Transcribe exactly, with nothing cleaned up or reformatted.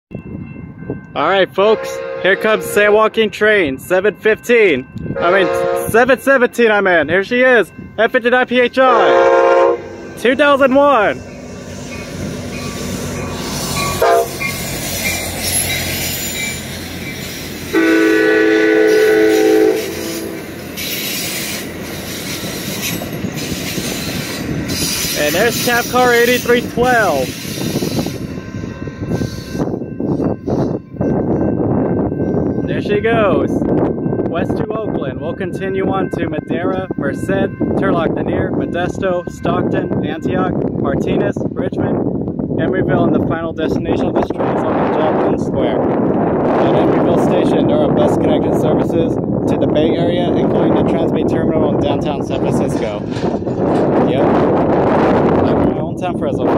Alright folks, here comes San Joaquin train, seven fifteen. I mean, seven seventeen I meant. Here she is, F fifty-nine P H I, two thousand one. And there's CabCar eighty-three twelve. There she goes. West to Oakland. We'll continue on to Madera, Merced, Turlock Lanier, Modesto, Stockton, Antioch, Martinez, Richmond, Emeryville, and the final destination of this train is on Joplin Square. At Emeryville Station, there are bus connected services to the Bay Area, including the Transbay Terminal in downtown San Francisco. Yep. I'm in my hometown, Fresno.